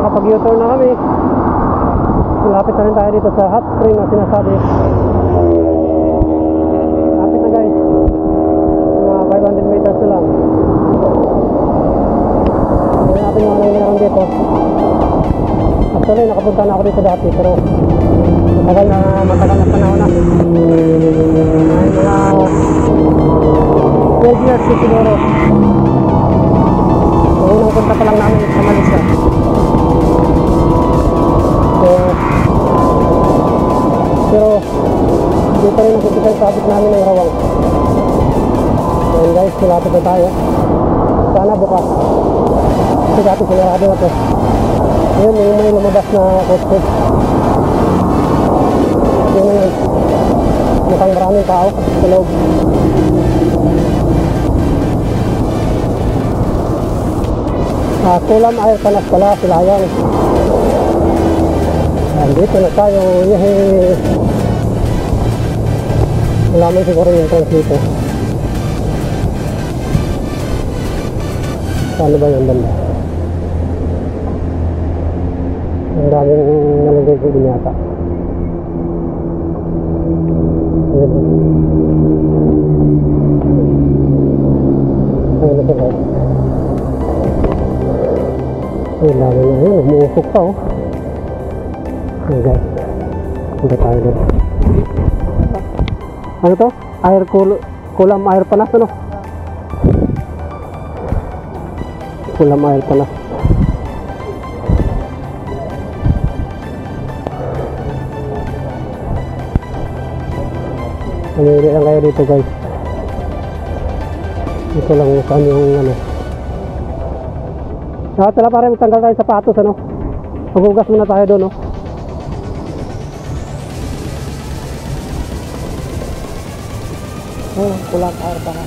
nakapag-U-turn na kami. Malapit na rin tayo dito sa hot spring na sinasabi. Malapit na guys, mga 500 meters na lang. Tignan natin mga nangyayari dito. Actually nakapunta na ako dito dati, pero matagal na panahon na. Ay, mga 12 years siguro. So, unang punta pa lang namin sa Malaysia. So, pero dito rin nakikita yung traffic namin ng Rawang. Ayan guys, silapit na tayo. Sana bukas. Kasi dati sinarado na to. Ayun, yung may lumabas na kotse. Yun na yun. Mukhang maraming tao sa loob. Kolam Air Panas pala, Silayang. Dito na tayo. Yehey! Wala man siguro yung transito. Paano ba yung banda? Ang daming nalagay ko din yata. Ayun na siya guys. Ayun lang na yun. Umuusok pa oh. Ayun guys. Punta tayo doon. Ano to? Kolam Air Panas ano? Kolam Air Panas. Namili lang kayo dito guys. Ito lang saan yung ano. Tala pare, magtanggal tayo sapatos ano. Maghugas muna tayo doon no. Oh, Kolam Air Panas.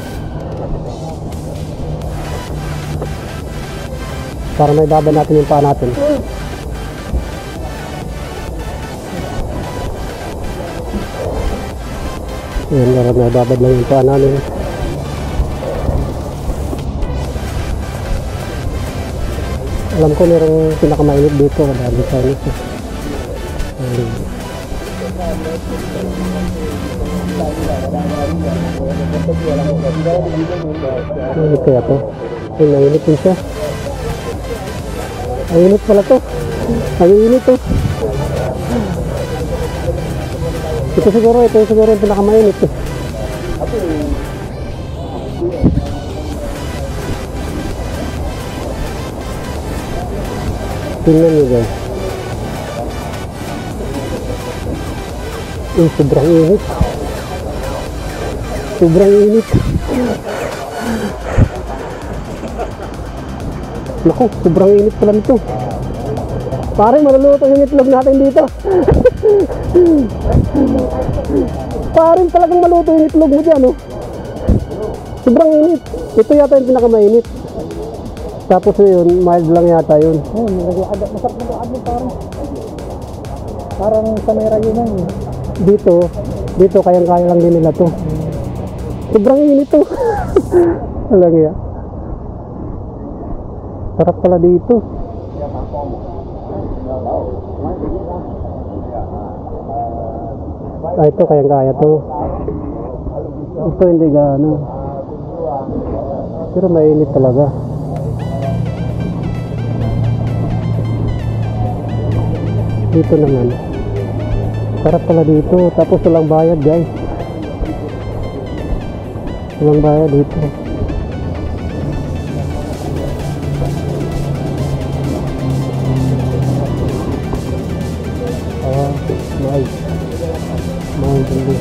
Para may babad natin yung paa natin. Ayan, meron na babad lang yung paa namin. Alam ko merong pinakamainit dito. Dahil sa init. Mainit kaya to? Ay, mainit din siya. Mainit pala to. Mainit to. Ito siguro yung pinakamainit eh. Tingnan nyo guys. Sobrang init. Sobrang init. Naku, sobrang init pala nito. Parang maluluto yung itlog natin dito. Parang talagang maluto yung itlog mo dyan, oh. Sobrang init. Ito yata yung pinakamainit. Tapos yun, mild lang yata yun. Masarap na doon parang. Parang sa may rayunan. Dito kayang-kaya lang din nila to. Sobrang init to. Alam niya. Sarap pala dito. Ito kayang-kaya to. Ito hindi gaano. Pero mainit talaga. Dito naman. Sarap pala dito. Tapos walang bayad guys. Walang bayad dito. Nice. Nice indeed.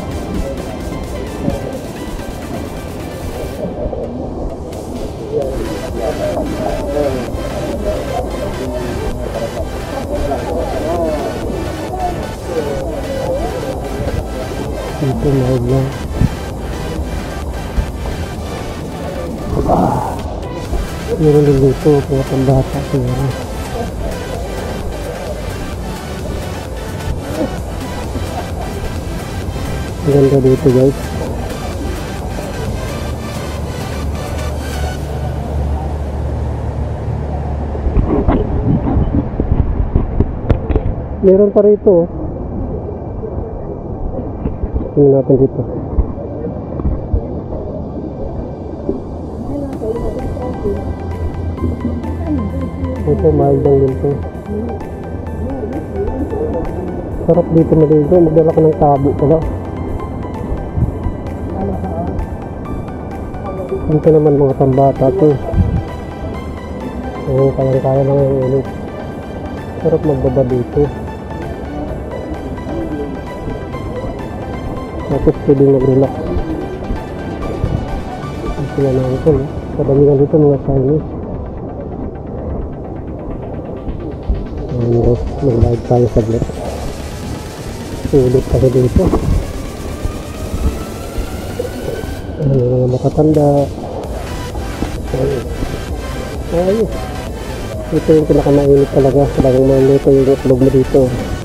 Dito mahal lang. Meron din dito kaya pambata siguro. Ganda dito guys. Meron pa rito. Oh. Tingnan natin dito. Ito, mild lang din to. Sarap dito maligo. Magdala ka ng tabo pala. Dito naman mga pambata to. Oo, kayang-kaya lang yung ulit. Sarap magbaba dito. Tapos pwedeng mag-relax. Sila na ito, no? Kadamihan dito mga Chinese. Ano, mag-live tayo saglit. Sulit tayo dito. Ano, mga matatanda. Ayos. Ito yung pinakamainit talaga. Talagang maluto yung itlog mo dito.